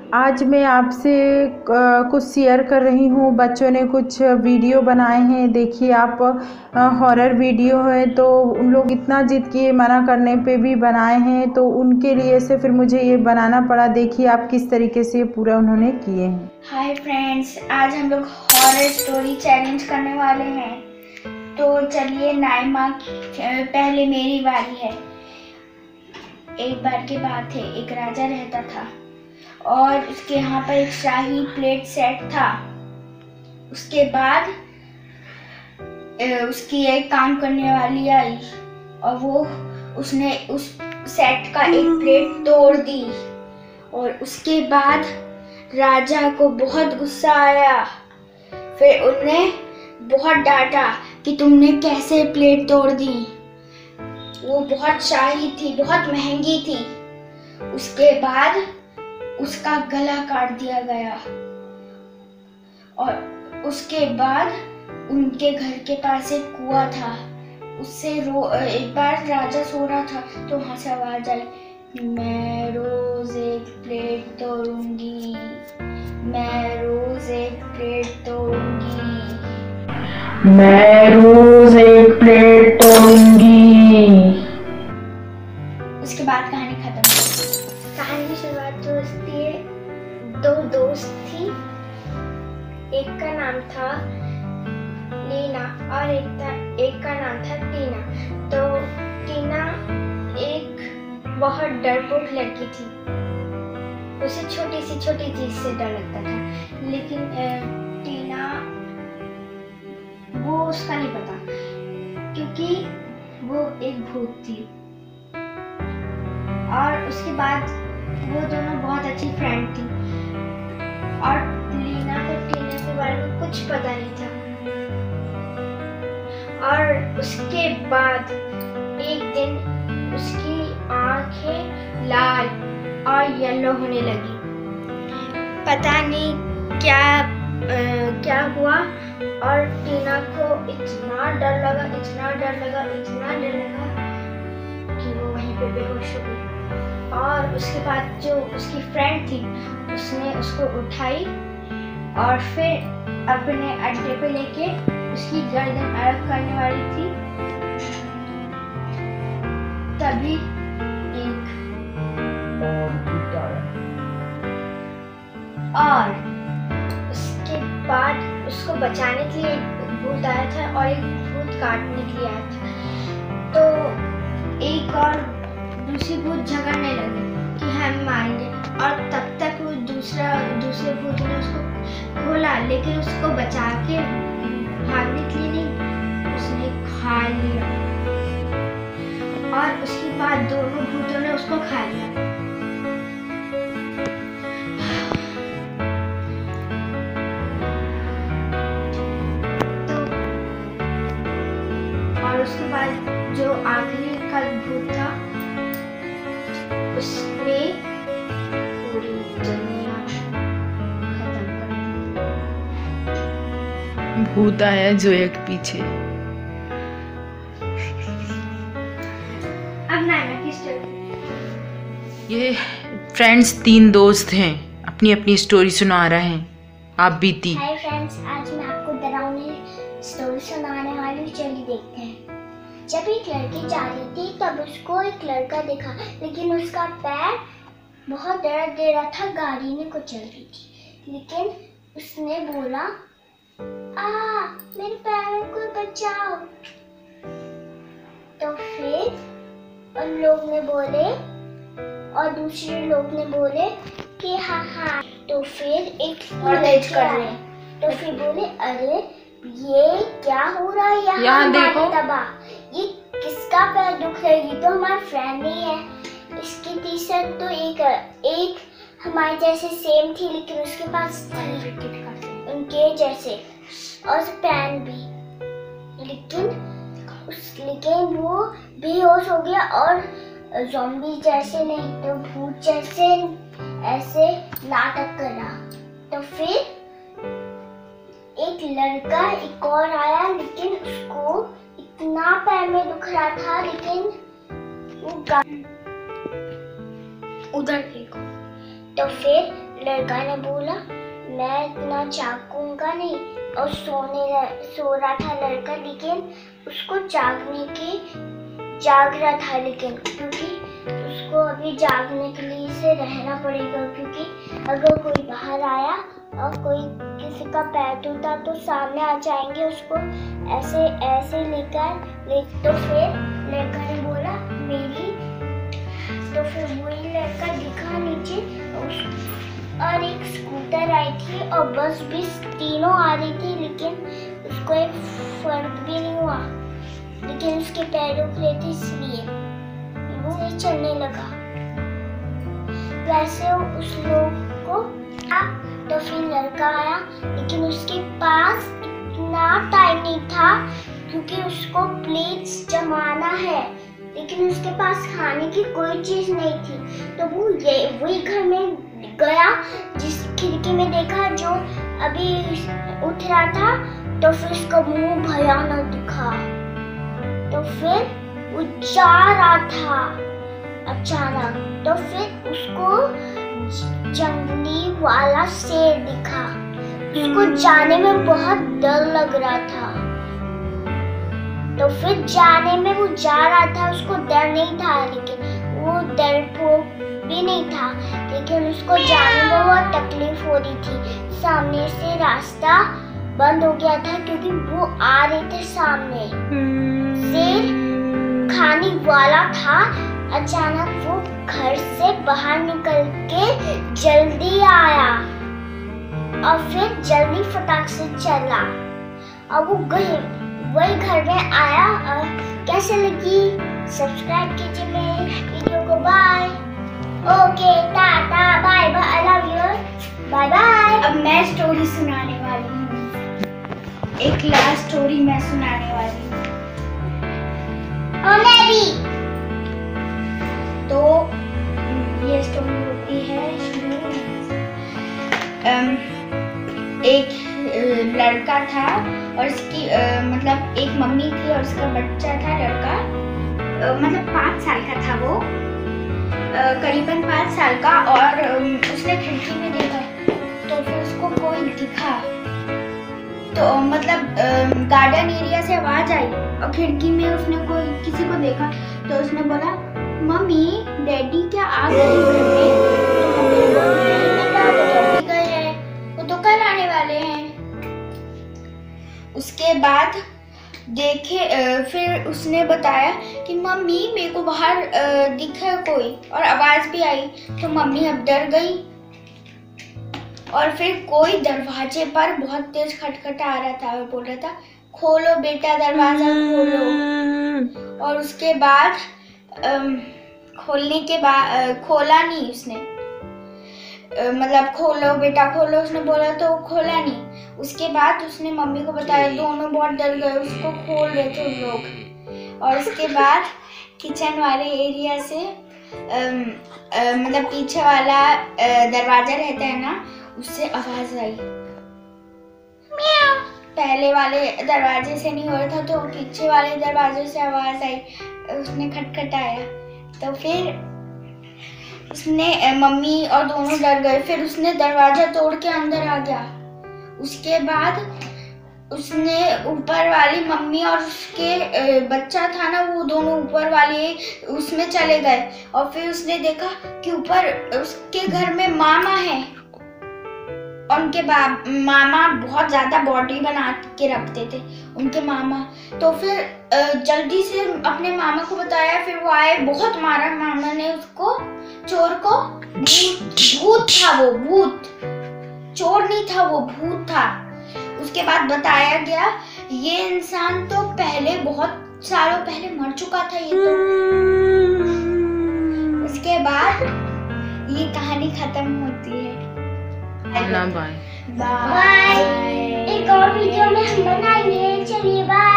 आज मैं आपसे कुछ शेयर कर रही हूँ। बच्चों ने कुछ वीडियो बनाए हैं। देखिए आप, हॉरर वीडियो है तो उन लोग इतना जिद किए, मना करने पे भी बनाए हैं, तो उनके लिए से फिर मुझे ये बनाना पड़ा। देखिए आप किस तरीके से पूरा उन्होंने किए हैं। हाय फ्रेंड्स, आज हम लोग हॉरर स्टोरी चैलेंज करने वाले हैं। तो चलिए नाइमा, पहले मेरी बारी है। एक बार की बात है, एक राजा रहता था और उसके यहाँ पर एक शाही प्लेट सेट था। उसके बाद उसकी एक काम करने वाली आई और उसने उस सेट का एक प्लेट तोड़ दी और उसके बाद राजा को बहुत गुस्सा आया। फिर उन्होंने बहुत डांटा कि तुमने कैसे प्लेट तोड़ दी। वो बहुत शाही थी, बहुत महंगी थी। उसके बाद उसका गला काट दिया गया और उसके बाद उनके घर के पास एक कुआं था। उससे एक बार राजा सो रहा था तो वहां से आवाज आई, मैं रोज एक प्लेट तोड़ूंगी, मैं रोज एक प्लेट तोड़ूंगी, मैं रोज एक प्लेट तोड़ूंगी। उसके बाद कहानी खत्म। कहानी की शुरुआत तो होती है, दो दोस्त थी। एक का नाम था लीना और एक का नाम था टीना। तो टीना एक बहुत डरपोक लड़की थी। उसे छोटी चीज से डर लगता था, लेकिन टीना वो उसका नहीं पता क्योंकि वो एक भूत थी। और उसके बाद वो दोनों बहुत अच्छी फ्रेंड थी और लीना को टीना के बारे में कुछ पता नहीं था। और उसके बाद एक दिन उसकी आंखें लाल और येलो होने लगी। पता नहीं क्या हुआ और टीना को इतना डर लगा कि वो वहीं पे बेहोश हो गई। और उसके बाद जो उसकी फ्रेंड थी उसने उसको उठाई और फिर अपने अड्डे पे लेके उसकी गर्दन अलग करने वाली थी। तभी एक और उसके बाद उसको बचाने के लिए एक भूत आया था और एक भूत काटने के लिए आया था। तो एक और दूसरी भूत झगड़ने लगे कि हम मारेंगे और तब तक वो दूसरे भूत ने उसको खोला, लेकिन उसको बचा के भागने के लिए नहीं, उसने खा लिया। और उसके बाद दोनों भूतों ने उसको खा लिया। और उसके बाद जो आखिरी का भूत था उसने पूरी दुनिया खत्म कर दी। भूत आया जो एक पीछे। अब नाइमा की स्टोरी। ये फ्रेंड्स 3 दोस्त हैं, अपनी अपनी स्टोरी सुना रहे हैं। आप बीती। हाय फ्रेंड्स, आज मैं आपको डरावनी स्टोरी सुनाने वाली हूँ। चलिए देखते हैं। जब एक लड़की जा रही थी तब उसको एक लड़का दिखा, लेकिन उसका पैर बहुत दर्द दे रहा था। गाड़ी में कुचल रही थी, लेकिन उसने बोला, मेरे पैर को बचाओ। तो फिर उन लोग ने बोले और दूसरे लोग ने बोले कि हाँ। तो फिर एक लड़की आई, तो फिर बोले, अरे ये क्या हो रहा है यहाँ देखो, ये किसका पैर दुख रहा है? ये तो हमारा फ्रेंड ही है। इसकी टी शर्ट तो एक हमारे जैसे सेम थी, लेकिन उसके पास थी उनके जैसे और पैंट भी, लेकिन वो बेहोश हो गया और ज़ॉम्बी जैसे नहीं तो भूत जैसे ऐसे नाटक कर रहा। तो फिर एक लड़का एक और आया, लेकिन उसको इतना पैर में दुख रहा था, लेकिन वो उधर देखो। तो फिर लड़का ने बोला मैं इतना जागूंगा नहीं, और सो रहा था लड़का, लेकिन उसको जाग रहा था, लेकिन क्योंकि उसको अभी जागने के लिए से रहना पड़ेगा, क्योंकि अगर कोई बाहर आया और कोई किसी का पैर टूटा तो सामने आ जाएंगे उसको ऐसे लेकर। तो फिर लड़का ने बोला तो फिर वही लड़का दिखा नीचे, और एक स्कूटर आई थी और बस भी तीनों आ रही थी, लेकिन उसको एक फर्क भी नहीं हुआ, लेकिन उसके पैर रुक रहे थे इसलिए वो चलने लगा। वैसे उस लोग को तो फिर लड़का आया, लेकिन उसके पास इतना टाइम नहीं था क्योंकि उसको प्लेट्स जमाना है, लेकिन उसके पास खाने की कोई चीज नहीं थी। तो वो वही घर में गया जिस खिड़की में देखा जो अभी उठ रहा था, तो फिर उसका मुंह भयानक दिखा। तो फिर वो जा रहा था अचानक, तो फिर उसको जंगली वाला शेर दिखा। उसको जाने में बहुत डर लग रहा था, तो फिर जाने में वो जा रहा था, उसको डर नहीं था, लेकिन वो डरपोक भी नहीं था, लेकिन उसको जाने में बहुत तकलीफ हो रही थी। सामने से रास्ता बंद हो गया था क्योंकि वो आ रहे थे सामने। शेर खाने वाला था। अचानक वो घर से बाहर निकल के जल्दी आया और फिर जल्दी फटाक से चला, और वो वही घर में आया। और कैसे लगी सब्सक्राइब कीजिए मेरे वीडियो को। Bye. Okay tata bye bye, I love you, bye bye. अब मैं स्टोरी सुनाने वाली हूँ, एक लास्ट स्टोरी मैं सुनाने वाली हूँ। और मैं भी। तो ये स्टोरी होती है एक लड़का था और उसकी मतलब एक मम्मी थी और उसका बच्चा था लड़का, मतलब 5 साल का था वो, करीबन 5 साल का। और उसने खिड़की में देखा तो फिर उसको कोई दिखा, तो मतलब गार्डन एरिया से आवाज आई और खिड़की में उसने किसी को देखा, तो उसने बोला मम्मी डैडी क्या आ गए घर में? डैडी गए हैं, वो तो कल आने वाले हैं। उसके बाद देखे फिर उसने बताया कि मम्मी मेरे को बाहर दिखा कोई और आवाज भी आई, तो मम्मी अब डर गई। और फिर कोई दरवाजे पर बहुत तेज खटखटा आ रहा था और बोल रहा था खोलो बेटा दरवाजा खोलो। और उसके बाद खोलने के बाद खोला नहीं उसने, मतलब खोलो बेटा खोलो उसने बोला तो खोला नहीं। उसके बाद उसने मम्मी को बताया, दोनों बहुत डर गए, उसको खोल रहे थे उन लोग। और उसके बाद किचन वाले एरिया से मतलब पीछे वाला दरवाजा रहता है ना, उससे आवाज आई। पहले वाले दरवाजे से नहीं हो रहा था तो पीछे वाले दरवाजे से आवाज आई। उसने खटखटाया तो फिर उसने मम्मी और दोनों डर गए। फिर उसने दरवाजा तोड़ के अंदर आ गया। उसके बाद उसने ऊपर वाली मम्मी और उसके बच्चा था ना, वो दोनों ऊपर वाले उसमें चले गए। और फिर उसने देखा कि ऊपर उसके घर में मामा है और उनके मामा बहुत ज्यादा बॉडी बना के रखते थे उनके मामा। तो फिर जल्दी से अपने मामा को बताया। फिर वो आए, बहुत मारा मामा ने उसको, चोर को। भूत था वो, भूत, चोर नहीं था वो, भूत था। उसके बाद बताया गया ये इंसान तो पहले बहुत सालों पहले मर चुका था ये तो। उसके बाद ये कहानी खत्म होती है। बाय। एक और वीडियो में हम बनाएंगे। चलिए बाय।